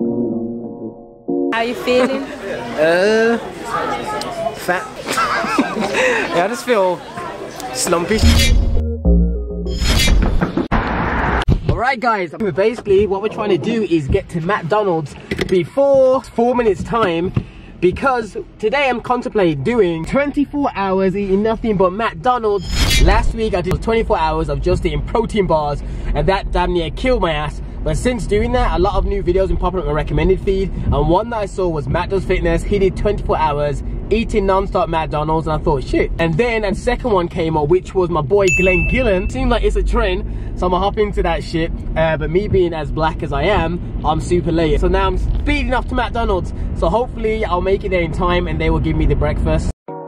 How you feeling? Fat. Yeah, I just feel slumpy. Alright guys, basically what we're trying to do is get to McDonald's before 4 minutes time, because today I'm contemplating doing 24 hours eating nothing but McDonald's. Last week I did 24 hours of just eating protein bars, and that damn near killed my ass. But since doing that, a lot of new videos have been popping up on my recommended feed, and one that I saw was Matt Does Fitness. He did 24 hours eating non-stop McDonald's, and I thought, shit. And then a second one came up, which was my boy Chillin. Seemed like it's a trend, so I'm gonna hop into that shit. But me being as black as I am, I'm super late. So now I'm speeding off to McDonald's. So hopefully I'll make it there in time and they will give me the breakfast.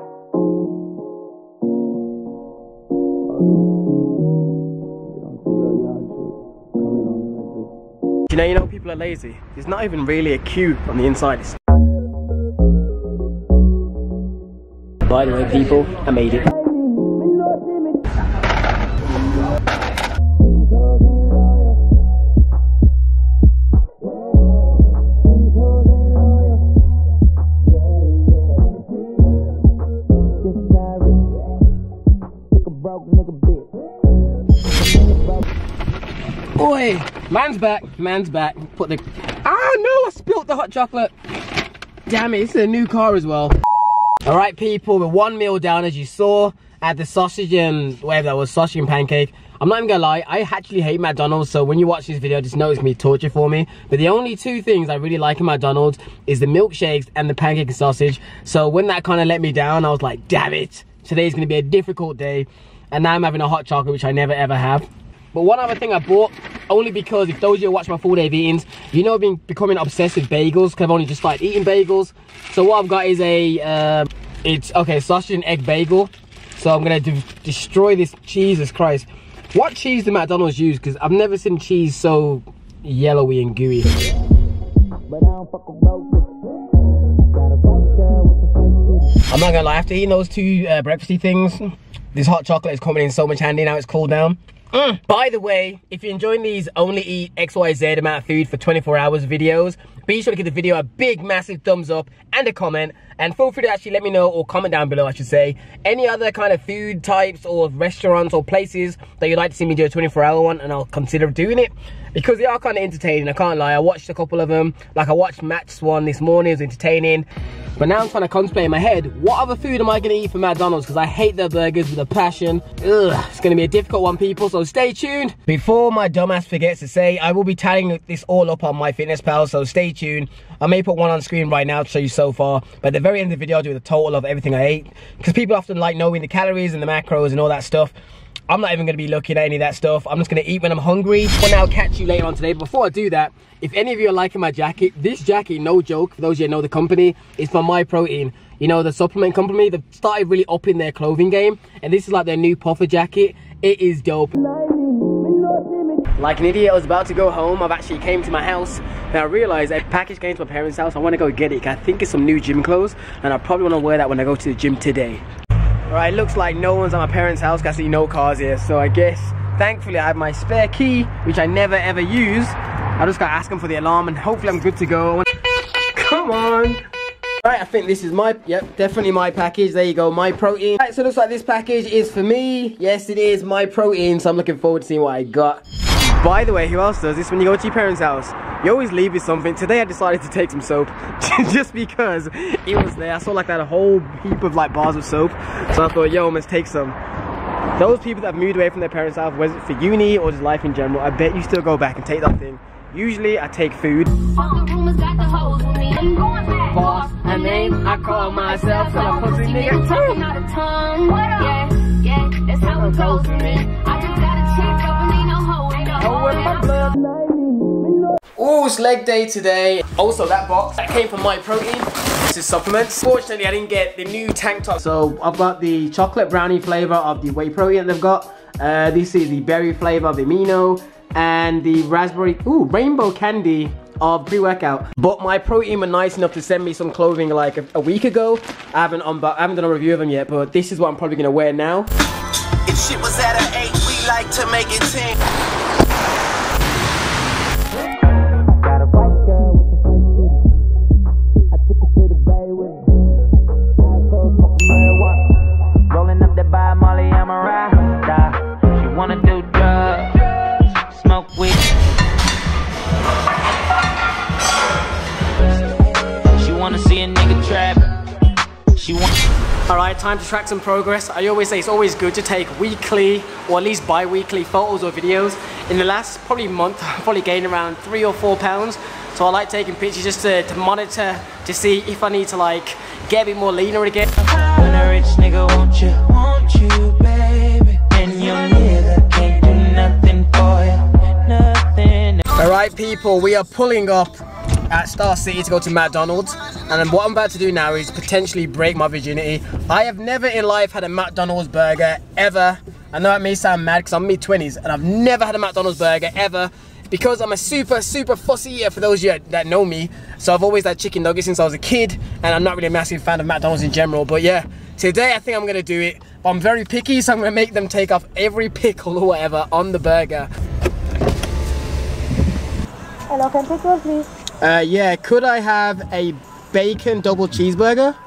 You know people are lazy. There's not even really a queue on the inside. By the way, people, I made it. Boy, man's back, Put the, ah no, I spilt the hot chocolate. Damn it, it's a new car as well. All right people, we're 1 meal down as you saw. At the sausage and whatever that was, sausage and pancake. I'm not even gonna lie, I actually hate McDonald's, so when you watch this video, just know it's gonna be torture for me. But the only two things I really like in McDonald's is the milkshakes and the pancake and sausage. So when that kind of let me down, I was like, damn it, today's gonna be a difficult day. And now I'm having a hot chocolate, which I never ever have. But one other thing I bought, only because if those of you who watch my full day of eatings, you know I've been becoming obsessed with bagels, because I've only just started eating bagels. So what I've got is a, sausage and egg bagel. So I'm gonna destroy this. Jesus Christ. What cheese do McDonald's use? Because I've never seen cheese so yellowy and gooey. I'm not gonna lie, after eating those two breakfasty things, this hot chocolate is coming in so much handy now it's cooled down. By the way, if you're enjoying these only eat XYZ amount of food for 24 hours videos, be sure to give the video a big massive thumbs up and a comment, and feel free to actually let me know, or comment down below I should say, any other kind of food types or restaurants or places that you'd like to see me do a 24-hour one, and I'll consider doing it, because they are kind of entertaining, I can't lie. I watched a couple of them, like I watched Matt's one this morning, it was entertaining. But now I'm trying to contemplate in my head, what other food am I going to eat for McDonald's? Because I hate their burgers with a passion. Ugh, it's going to be a difficult one, people, so stay tuned. Before my dumbass forgets to say, I will be tallying this all up on MyFitnessPal, so stay tuned. I may put one on screen right now to show you so far, but at the very end of the video I'll do the total of everything I ate. Because people often like knowing the calories and the macros and all that stuff. I'm not even going to be looking at any of that stuff. I'm just going to eat when I'm hungry. But now I'll catch you later on today. Before I do that, if any of you are liking my jacket, this jacket, no joke, for those of you who know the company, is from MyProtein. You know, the supplement company, they've started really upping their clothing game. And this is like their new puffer jacket. It is dope. Like an idiot, I was about to go home. I've actually came to my house and I realized a package came to my parents' house. I want to go get it. I think it's some new gym clothes and I probably want to wear that when I go to the gym today. Alright, looks like no one's at my parents' house. I see no cars here, so I guess thankfully I have my spare key, which I never ever use. I just gotta ask them for the alarm and hopefully I'm good to go. Come on! Right, I think this is my, yep, definitely my package. There you go, MyProtein. Right, so it looks like this package is for me. Yes, it is MyProtein, so I'm looking forward to seeing what I got. By the way, who else does this? When you go to your parents' house, you always leave with something. Today I decided to take some soap, just because it was there. I saw like that a whole heap of like bars of soap, so I thought, yo, let's take some. Those people that have moved away from their parents' house, whether it's for uni or just life in general, I bet you still go back and take that thing. Usually I take food. Boss, a name, I call myself, so I pussy nigga too. Yeah, that's how it goes for me. I just got a check up and ain't no hoe, ain't no hoe in my blood. Oh, it's leg day today. Also, that box that came from MyProtein. This is supplements. Fortunately, I didn't get the new tank top. So I've got the chocolate brownie flavor of the whey protein they've got. This is the berry flavor of the amino, and the raspberry, rainbow candy of pre-workout. But MyProtein were nice enough to send me some clothing like a week ago. I haven't done a review of them yet, but this is what I'm probably gonna wear now. If shit was at an 8, we like to make it 10. trap. She wants. Alright, time to track some progress. I always say it's always good to take weekly or at least bi-weekly photos or videos. In the last probably month, I've probably gained around 3 or 4 pounds. So I like taking pictures just to monitor, to see if I need to like get a bit more leaner again. When a rich nigga want you, baby. And your nigga can't do nothing for you, nothing. Alright people, we are pulling up at Star City to go to McDonald's, and then what I'm about to do now is potentially break my virginity. I have never in life had a McDonald's burger ever. I know it may sound mad because I'm in my 20s and I've never had a McDonald's burger ever, because I'm a super fussy eater for those of you that know me. So I've always had chicken nuggets since I was a kid, and I'm not really a massive fan of McDonald's in general. But yeah, today I think I'm gonna do it. But I'm very picky, so I'm gonna make them take off every pickle or whatever on the burger. Hello, can I take yours, please? Yeah, could I have a bacon double cheeseburger?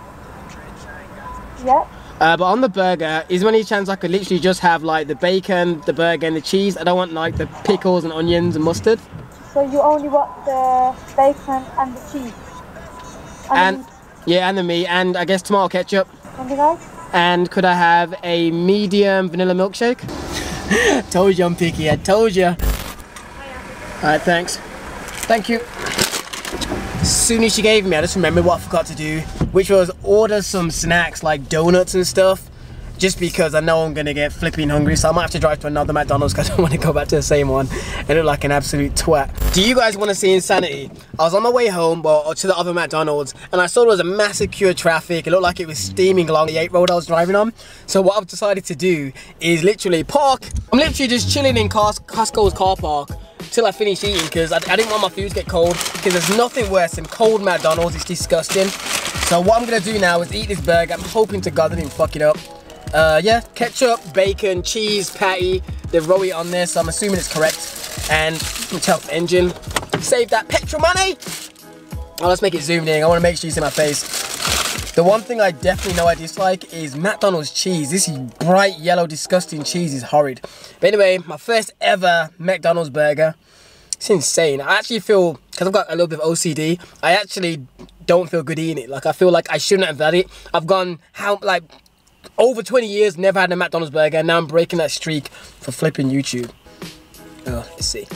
Yeah. But on the burger, is there any chance I could literally just have like the bacon, the burger and the cheese? I don't want like the pickles and onions and mustard. So you only want the bacon and the cheese? And yeah, and the meat, and I guess tomato ketchup. Anything else? And could I have a medium vanilla milkshake? Told you I'm picky, I told you. Alright, thanks. Thank you. As soon as she gave me, I just remembered what I forgot to do, which was order some snacks like donuts and stuff, just because I know I'm gonna get flipping hungry. So I might have to drive to another McDonald's because I don't want to go back to the same one and look like an absolute twat. Do you guys want to see insanity? I was on my way home, well, to the other McDonald's, and I saw there was a massive queue of traffic. It looked like it was steaming along the 8 road I was driving on. So what I've decided to do is literally park. I'm literally just chilling in Costco's car park till I finish eating, because I didn't want my food to get cold, because there's nothing worse than cold McDonald's. It's disgusting. So what I'm gonna do now is eat this burger. I'm hoping to God I didn't fuck it up. Yeah, ketchup, bacon, cheese, patty. They roll it on there, so I'm assuming it's correct. And tell the engine, save that petrol money. Oh, let's make it zoomed in. I want to make sure you see my face. The one thing I definitely know I dislike is McDonald's cheese. This is bright yellow, disgusting cheese is horrid. But anyway, my first ever McDonald's burger. It's insane. I actually feel, because I've got a little bit of OCD, I actually don't feel good eating it. Like, I feel like I shouldn't have had it. I've gone, like, over 20 years, never had a McDonald's burger, and now I'm breaking that streak for flipping YouTube. Oh, let's see.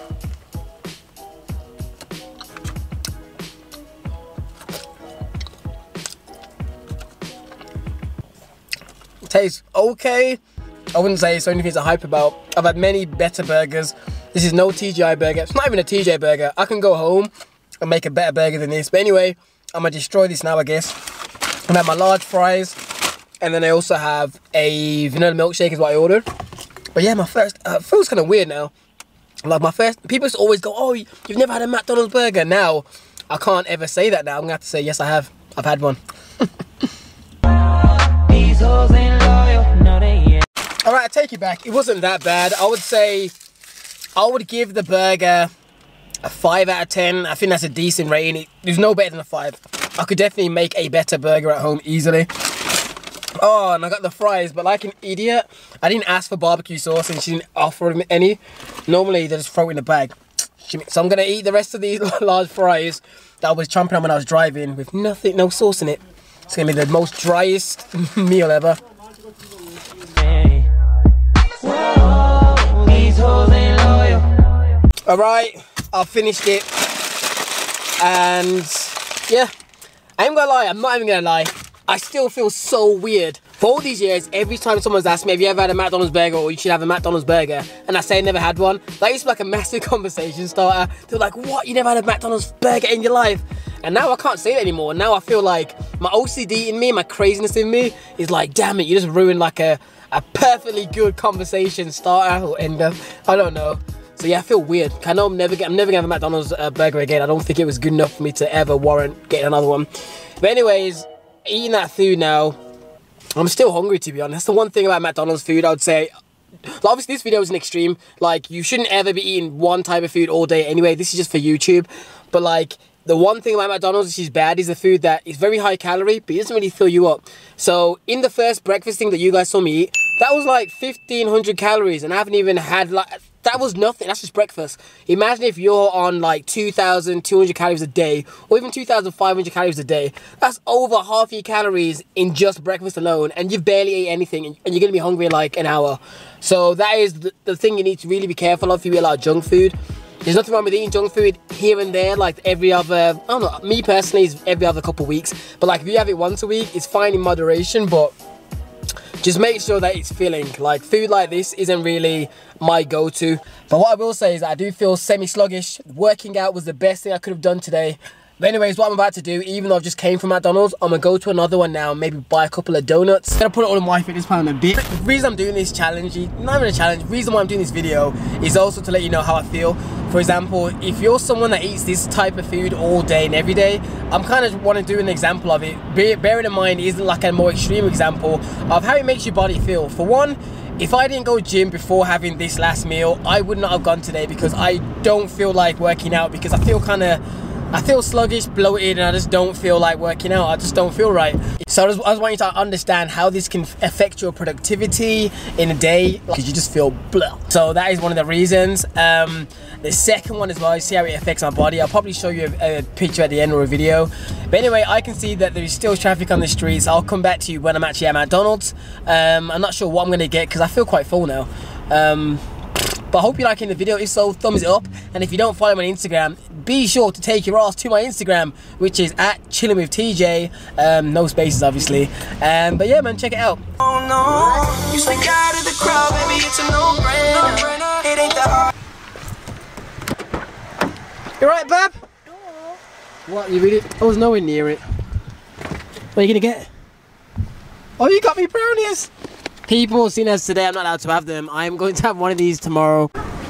Tastes okay. I wouldn't say it's anything to hype about. I've had many better burgers. This is no TGI burger. It's not even a TJ burger. I can go home and make a better burger than this. But anyway, I'm gonna destroy this now, I guess. I have my large fries, and then I also have a vanilla milkshake is what I ordered. But yeah, my first, feels kind of weird now. Like my first, people used to always go, oh, you've never had a McDonald's burger. Now, I can't ever say that now. I'm gonna have to say, yes, I have. I've had one. Alright, I take it back. It wasn't that bad. I would say, I would give the burger a 5 out of 10. I think that's a decent rating. There's no better than a 5. I could definitely make a better burger at home easily. Oh, and I got the fries, but like an idiot, I didn't ask for barbecue sauce and she didn't offer me any. Normally, they just throw it in the bag. So I'm gonna eat the rest of these large fries that I was chomping on when I was driving with nothing, no sauce in it. It's gonna be the most driest meal ever. Alright, I've finished it. And yeah, I ain't gonna lie, I'm not even gonna lie. I still feel so weird. For all these years, every time someone's asked me, have you ever had a McDonald's burger or you should have a McDonald's burger? And I say I never had one. That used to be like a massive conversation starter. They're like, what? You never had a McDonald's burger in your life? And now I can't say it anymore. Now I feel like my OCD in me, my craziness in me is like, damn it, you just ruined like a perfectly good conversation starter or ender. I don't know. So yeah, I feel weird. I know I'm never gonna have a McDonald's burger again. I don't think it was good enough for me to ever warrant getting another one. But anyways, eating that food now, I'm still hungry, to be honest. That's the one thing about McDonald's food, I would say. Obviously, this video is an extreme. Like, you shouldn't ever be eating one type of food all day anyway. This is just for YouTube. But like, the one thing about McDonald's which is bad is the food that is very high calorie, but it doesn't really fill you up. So in the first breakfast thing that you guys saw me eat, that was like 1,500 calories, and I haven't even had like, that was nothing. That's just breakfast. Imagine if you're on like 2,200 calories a day, or even 2,500 calories a day. That's over half your calories in just breakfast alone, and you've barely ate anything, and you're gonna be hungry in like an hour. So that is the thing you need to really be careful of if you eat a lot of junk food. There's nothing wrong with eating junk food here and there, like every other, I don't know, me personally is every other couple of weeks. But like if you have it once a week, it's fine in moderation, but just make sure that it's filling. Like food like this isn't really my go-to. But what I will say is that I do feel semi-sluggish. Working out was the best thing I could have done today. But anyways, what I'm about to do, even though I've just came from McDonald's, I'm gonna go to another one now, maybe buy a couple of donuts. I'm gonna put it all in my fitness plan in a bit. The reason I'm doing this challenge, not even a challenge, the reason why I'm doing this video is also to let you know how I feel. For example, if you're someone that eats this type of food all day and every day, I'm kind of want to do an example of it. Bearing in mind, it isn't like a more extreme example of how it makes your body feel. For one, if I didn't go gym before having this last meal, I would not have gone today because I don't feel like working out, because I feel sluggish, bloated, and I just don't feel like working out. I just don't feel right. So I just want you to understand how this can affect your productivity in a day, because you just feel blah. So that is one of the reasons. The second one as well, you see how it affects my body. I'll probably show you a picture at the end or a video. But anyway, I can see that there is still traffic on the streets. I'll come back to you when I'm actually at McDonald's. I'm not sure what I'm gonna get because I feel quite full now. But I hope you're liking the video. If so, thumbs it up. And if you don't follow me on Instagram, be sure to take your ass to my Instagram, which is at Chillin with TJ. No spaces, obviously. But yeah, man, check it out. Oh no, you sneak out of the crowd, baby, it's a no-brainer. It ain't that hard. You right, Bab? No. What, you really? I was nowhere near it. What are you gonna get? Oh, you got me brownies! People, seeing as today I'm not allowed to have them, I'm going to have one of these tomorrow.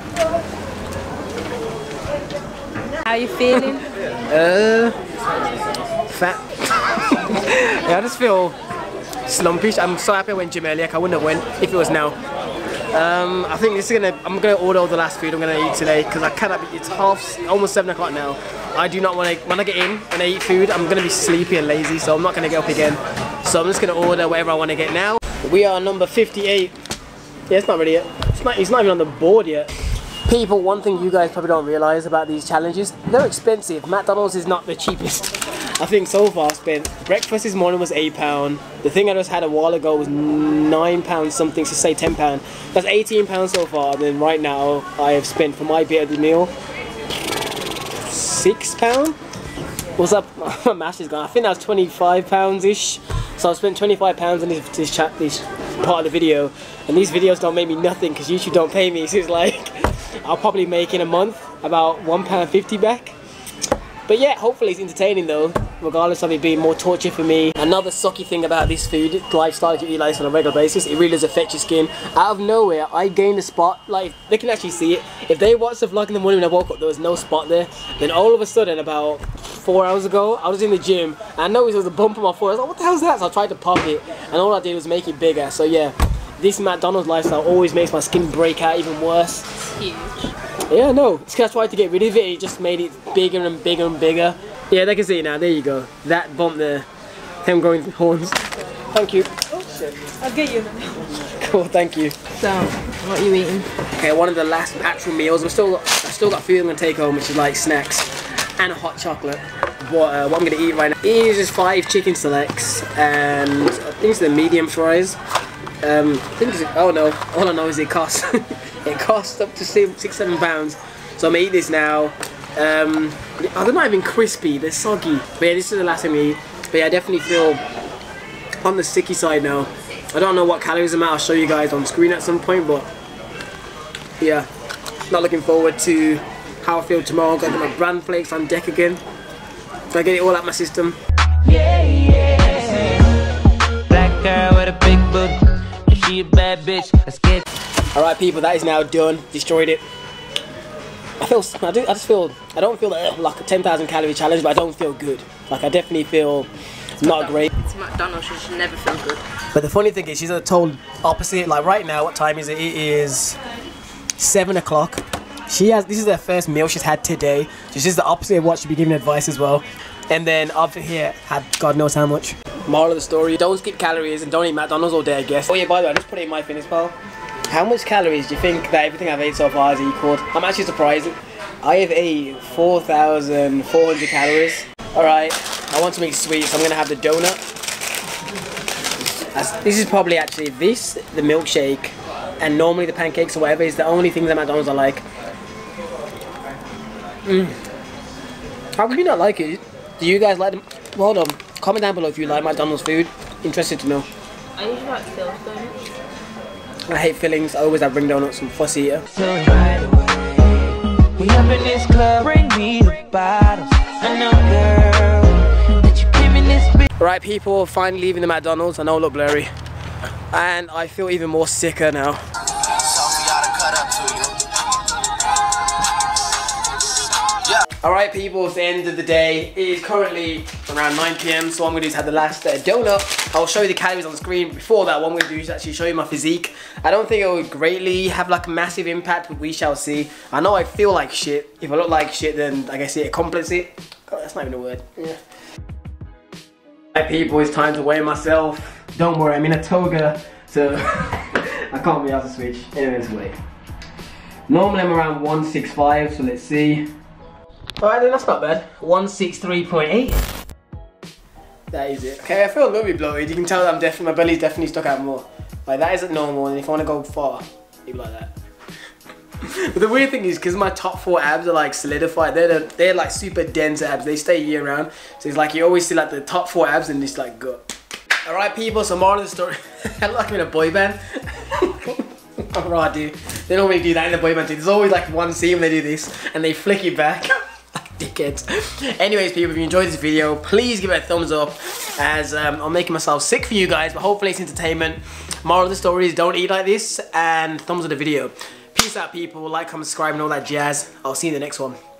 How are you feeling? Fat. Yeah, I just feel slumpish. I'm so happy I went gym earlier. I wouldn't have went if it was now. I think this is I'm gonna order all the last food I'm gonna eat today, because I cannot be, it's almost 7 o'clock now. I do not want to, when I get in and I eat food, I'm gonna be sleepy and lazy, so I'm not gonna get up again. So I'm just gonna order whatever I want to get now. We are number 58. Yeah, it's not ready yet. It's not even on the board yet. People, one thing you guys probably don't realise about these challenges, they're expensive. McDonald's is not the cheapest. I think so far I spent, breakfast this morning was £8. The thing I just had a while ago was £9 something, so say £10. That's £18 so far. And then right now I have spent for my bit of the meal £6. What's up? My math is gone. I think that was £25-ish. So I spent £25 on this part of the video, and these videos don't make me nothing because YouTube don't pay me. So it's like I'll probably make in a month about £1.50 back. But yeah, hopefully it's entertaining though, regardless of it being more torture for me. Another sucky thing about this food lifestyle, if you eat like this on a regular basis, it really does affect your skin. Out of nowhere, I gained a spot, like they can actually see it. If they watched the vlog in the morning when I woke up, there was no spot there. Then all of a sudden, about 4 hours ago, I was in the gym and I noticed there was a bump on my foot. I was like, what the hell is that? So I tried to pop it, and all I did was make it bigger. So yeah, this McDonald's lifestyle always makes my skin break out even worse. It's huge. Yeah, no, it's because I tried to get rid of it, it just made it bigger and bigger and bigger. Yeah, they can see it now, there you go. That bump there, them growing horns. Thank you. Oh shit, I'll get you. Cool, thank you. So, what are you eating? Okay, one of the last actual meals. I've still got food I'm gonna take home, which is like snacks and a hot chocolate. What I'm gonna eat right now is just 5 chicken selects and I think it's the medium fries. I think it's, oh no, all I know is it costs it costs up to £6-7. So I'm gonna eat this now. They're not even crispy, they're soggy. But yeah, this is the last thing I eat. But yeah, I definitely feel on the sticky side now. I don't know what calories I'm at, I'll show you guys on screen at some point, but yeah, not looking forward to how I feel tomorrow. Got to get my bran flakes on deck again. Gotta get it all out my system. Yeah, yeah. Black girl with a big book. If she a bad bitch, let's get. Alright people, that is now done. Destroyed it. I don't feel like a 10,000 calorie challenge, but I don't feel good. Like I definitely feel not great. It's McDonald's, you should never feel good. But the funny thing is, she's a total opposite. Like right now, what time is it? It is 7 o'clock. This is her first meal she's had today. So she's the opposite of what she'd be giving advice as well. And then over here, had God knows how much. Moral of the story, don't skip calories and don't eat McDonald's all day, I guess. Oh yeah, by the way, I just put it in my fitness pal. How much calories do you think that everything I've ate so far has equaled? I'm actually surprised. I have ate 4,400 calories. Alright, I want something sweet, so I'm gonna have the donut. This is probably actually the milkshake, and normally the pancakes or whatever is the only things at McDonald's I like. How can you not like it? Do you guys like them? Well, hold on. Comment down below if you like McDonald's food. Interested to know. I usually like filled donuts. I hate fillings. I always have ring donuts and fussy eater. So right away, we up in this club, bring me the bottles. I know, girl, that you give me this big. Right, people, finally leaving the McDonald's. I know I look blurry, and I feel even more sicker now. Alright people, it's the end of the day. It is currently around 9 PM, so what I'm going to do is have the last donut. I'll show you the calories on the screen. Before that, what I'm going to do is actually show you my physique. I don't think it will greatly have like a massive impact, but we shall see. I know I feel like shit. If I look like shit, then I guess it accomplishes it. God, that's not even a word. Yeah. Alright people, it's time to weigh myself. Don't worry, I'm in a toga, so I can't be able to switch. Anyways, wait. Normally I'm around 165, so let's see. Alright then, that's not bad. 163.8. That is it. Okay, I feel a little bit bloated. You can tell that my belly's definitely stuck out more. Like that isn't normal, and if I want to go far, it'd be like that. But the weird thing is, because my top 4 abs are like solidified, they're like super dense abs. They stay year round. So it's like you always see like the top 4 abs and this like gut. Alright people, so more of the story. I look like I'm in a boy band. Alright dude. They don't really do that in the boy band too. There's always like one scene when they do this and they flick it back. Dickheads. Anyways people, if you enjoyed this video, please give it a thumbs up, as I'm making myself sick for you guys, but hopefully it's entertainment. Moral of the story is don't eat like this, and thumbs up the video. Peace out people, like, comment, subscribe and all that jazz. I'll see you in the next one.